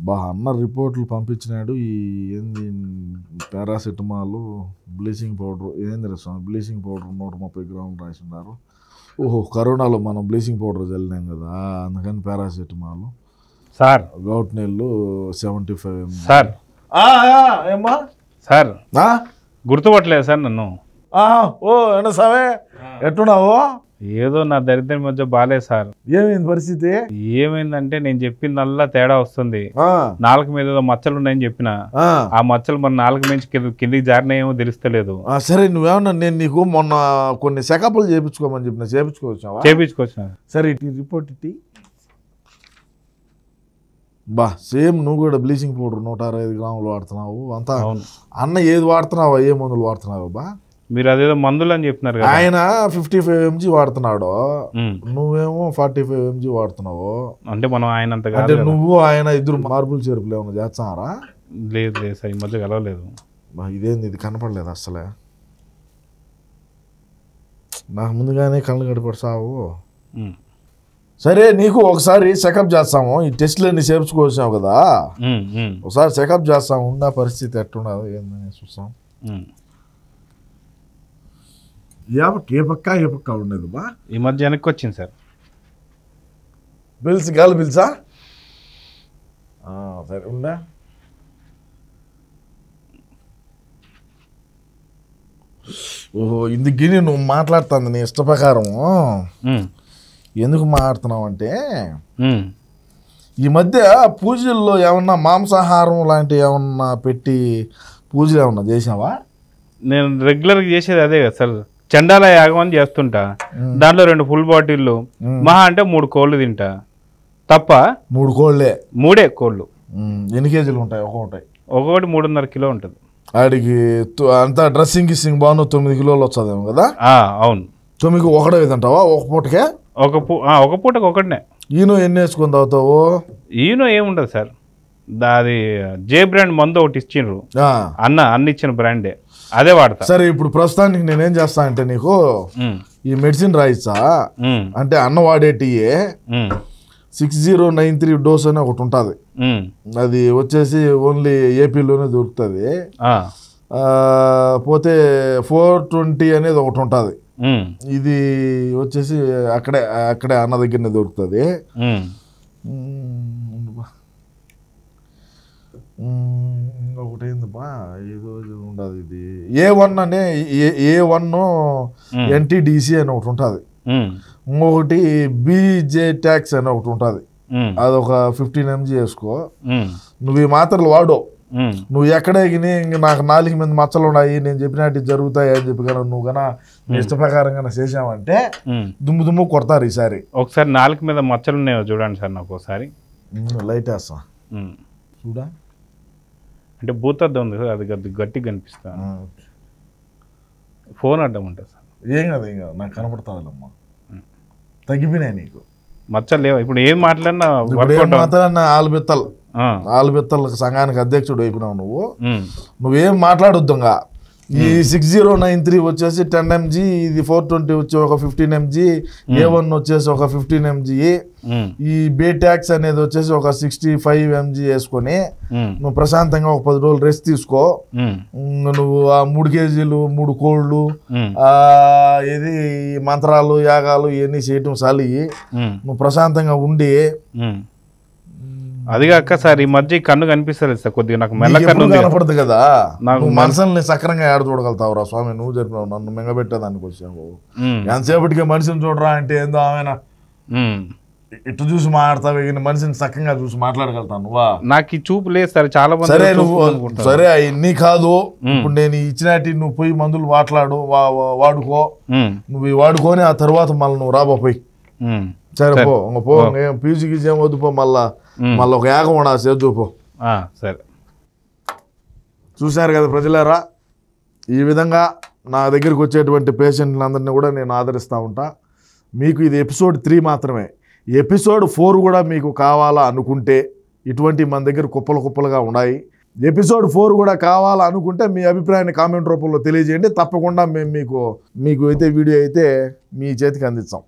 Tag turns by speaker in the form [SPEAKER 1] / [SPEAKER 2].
[SPEAKER 1] అన్న రిపోర్ట్లు పంపించినాడు. ఈ ఏంది పారాసిటమాల్, బ్లీచింగ్ పౌడర్, ఏంది స్వామి బ్లీచింగ్ పౌడర్ 130 గ్రాములు రాసిన్నారు. ఓహో, కరోనాలో మనం బ్లీచింగ్ పౌడర్ చల్లినాం కదా, అందుకని పారాసిటమాల్.
[SPEAKER 2] సార్
[SPEAKER 1] గౌట్ నీళ్ళు 75.
[SPEAKER 2] సార్
[SPEAKER 1] ఏమ్మా
[SPEAKER 2] సార్ గుర్తుపట్టలేదు సార్ నన్ను.
[SPEAKER 1] ఓ ఏనా సామే, ఎట్టున్నావు?
[SPEAKER 2] ఏదో నా దరిద్రం మధ్య బాలేదు సార్.
[SPEAKER 1] ఏమైంది పరిస్థితి?
[SPEAKER 2] ఏమైందంటే నేను చెప్పిందల్లా తేడా వస్తుంది. నాలుగు మీద ఏదో మచ్చలు ఉన్నాయని చెప్పిన, ఆ మచ్చలు మన నాలుగు నుంచి కిందికి జారినాయేమో తెలుస్తలేదు.
[SPEAKER 1] సరే నువ్వేమన్నా, నేను నీకు మొన్న కొన్ని చెకప్లు చేయించుకోమని చెప్పిన, చేయించుకోవచ్చా? సరే ఇటు రిపోర్ట్ ఇట్టి. సేమ్ నువ్వు కూడా బ్లీచింగ్ పౌడర్ 165 గ్రాములు వాడుతున్నావు అంతా. అన్న ఏది వాడుతున్నావా, ఏ మందులు వాడుతున్నావు?
[SPEAKER 2] మీరు అదేదో మందులు అని చెప్తున్నారు కదా.
[SPEAKER 1] ఆయన 55 mg వాడుతున్నాడు, నువ్వేమో 45 mg వాడుతున్నావు.
[SPEAKER 2] అంటే మనం ఆయన అంత
[SPEAKER 1] అంటే నువ్వు ఆయన ఇద్దరు మార్పులు చేర్పులు ఏమన్నా చేస్తున్నారా?
[SPEAKER 2] లేదు లేదు సార్, ఈ మధ్య కలవలేదు.
[SPEAKER 1] ఇదేంది ఇది కనపడలేదు అసలే, నాకు ముందుగానే కళ్ళు గడిపడసావు. సరే నీకు ఒకసారి చెకప్ చేస్తాము, ఈ టెస్ట్లన్నీ చేర్చుకోవచ్చావు కదా, ఒకసారి చెకప్ చేస్తాము. ఉన్న పరిస్థితి ఎట్టున్నది ఏందని చూస్తాం. ఏ పక్క ఉండేది
[SPEAKER 2] ఈ మధ్య వెనక్కి వచ్చింది సార్.
[SPEAKER 1] గాలి పిలిచా? సరే ఉందా. ఓహో, ఇందుకు నువ్వు మాట్లాడుతుంది నీ ఇష్ట ప్రకారం. ఎందుకు మాట్లాడుతున్నావు అంటే, ఈ మధ్య పూజల్లో ఏమన్నా మాంసాహారం లాంటివి ఏమన్నా పెట్టి పూజలు ఏమన్నా చేసావా?
[SPEAKER 2] నేను రెగ్యులర్గా చేసేది అదే కదా సార్, చండాల యాగం అని చేస్తుంటా. దాంట్లో 2 ఫుల్ బాటిళ్ళు, మహా అంటే 3 కోళ్ళు తింటా తప్ప.
[SPEAKER 1] 3 కోళ్ళే?
[SPEAKER 2] 3 కోళ్ళు.
[SPEAKER 1] ఎన్ని కేజీలు ఉంటాయి?
[SPEAKER 2] ఒక్కొక్కటి 3.5 కిలో ఉంటుంది.
[SPEAKER 1] ఆడికి అంతా డ్రెస్సింగ్ గిస్సింగ్ బాగున్నా 9 కిలోలు వచ్చేదేమో కదా?
[SPEAKER 2] అవును.
[SPEAKER 1] 9 ఒకటే తింటావా ఒక పూటకే?
[SPEAKER 2] ఒక పూటకి ఒకటినే.
[SPEAKER 1] ఈనో ఎన్ని వేసుకొని తాగుతావు?
[SPEAKER 2] ఈనో ఏముండదు సార్, అది జే బ్రాండ్ మందు ఒకటి ఇచ్చిండ్రు అన్న ఇచ్చిన బ్రాండే, అదే వాడతా.
[SPEAKER 1] సరే ఇప్పుడు ప్రస్తుతానికి నేనేం చేస్తా అంటే, నీకు ఈ మెడిసిన్ రాయిస్తా. అంటే అన్న వాడేటి 6093 డోస్ అని ఒకటి ఉంటుంది, అది వచ్చేసి ఓన్లీ ఏపీలోనే దొరుకుతుంది. పోతే 420 అనేది ఒకటి ఉంటుంది, ఇది వచ్చేసి అక్కడే అన్న దగ్గరనే దొరుకుతుంది. ఇంకొకటి ఏందబ్బా ఏదో ఉండదు, ఇది A1 అనే A1 NTDC అని ఒకటి ఉంటుంది. ఇంకొకటి BJ ట్యాక్స్ అని ఒకటి ఉంటుంది, అదొక 15 mg వేసుకో. నువ్వు ఈ మాత్రలు వాడు, నువ్వు ఎక్కడే ఇంక నాకు 4 మంది మచ్చలు ఉన్నాయి, నేను చెప్పినట్టు జరుగుతాయి అని చెప్పి కన్నా నువ్వు కన్నా ఇష్ట ప్రకారంగా చేసావంటే దుమ్ము కొడతారు. ఈసారి
[SPEAKER 2] ఒకసారి 4 మీద మచ్చలు ఉన్నాయో చూడండి సార్, నాకు ఒకసారి
[SPEAKER 1] లైట్ వేస్తా చూడా.
[SPEAKER 2] అంటే భూతద్దం ఉంది సార్, అది గట్టిగా కనిపిస్తా. ఫోన్ అడ్డం ఉంటుంది సార్.
[SPEAKER 1] ఏం కదా నాకు కనపడుతుందమ్మా, తగ్గిపోయినాయి నీకు
[SPEAKER 2] మచ్చలు లేవు. ఇప్పుడు ఏం మాట్లాడినా
[SPEAKER 1] ఆలుబెత్తల సంఘానికి అధ్యక్షుడు అయిపోయినావు నువ్వేం మాట్లాడొద్దుగా. ఈ 6093 వచ్చేసి 10 mg, ఇది 420 వచ్చి ఒక 15 mg, A1 వచ్చేసి ఒక 15 mg, ఈ బేటాక్స్ అనేది వచ్చేసి ఒక 65 mg వేసుకొని నువ్వు ప్రశాంతంగా ఒక 10 రోజులు రెస్ట్ తీసుకో. నువ్వు ఆ 3 కేజీలు 3 కోళ్ళు ఏది మంత్రాలు యాగాలు ఇవన్నీ చేయటం చాలు. నువ్వు ప్రశాంతంగా ఉండి,
[SPEAKER 2] అది కాక సార్ ఈ మధ్య కన్ను కనిపిస్తలేదు సార్, కొద్దిగా నాకు మెల్ల కన్ను
[SPEAKER 1] కనపడదు కదా. నాకు మనుషుల్ని సక్రంగా ఏడ చూడగలుగుతావు రా స్వామి, నువ్వు చెప్పినావు నన్ను మింగబెట్టేదానికి వచ్చావు. ఎంతసేపటికే మనిషిని చూడరా అంటే ఏందో ఆమె ఇటు చూసి మాట్లాడతావు, మనిషిని సక్రంగా చూసి మాట్లాడగలుగుతావు నువ్వా?
[SPEAKER 2] నాకు ఈ చూపు లేదు సార్, చాలా మంది.
[SPEAKER 1] సరే నువ్వు సరే అవన్నీ కాదు, ఇప్పుడు నేను ఇచ్చినట్టు నువ్వు పోయి మందులు వాడుకో, నువ్వు వాడుకొని ఆ తర్వాత మళ్ళీ నువ్వు రాబోపోయి. సరే పో పీజీ గీజీ ఏం వద్దు, పో మళ్ళీ ఒక యాగం ఉండా సేద్దు పో.
[SPEAKER 2] సరే
[SPEAKER 1] చూశారు కదా ప్రజలారా, ఈ విధంగా నా దగ్గరికి వచ్చేటువంటి పేషెంట్లందరినీ కూడా నేను ఆదరిస్తూ ఉంటా. మీకు ఇది ఎపిసోడ్ 3 మాత్రమే. ఎపిసోడ్ 4 కూడా మీకు కావాలా అనుకుంటే ఇటువంటి మన దగ్గర కుప్పలుగా ఉన్నాయి. ఎపిసోడ్ 4 కూడా కావాలా అనుకుంటే మీ అభిప్రాయాన్ని కామెంట్ రూపంలో తెలియజేయండి. తప్పకుండా మేము మీకు అయితే వీడియో అయితే మీ చేతికి అందిస్తాం.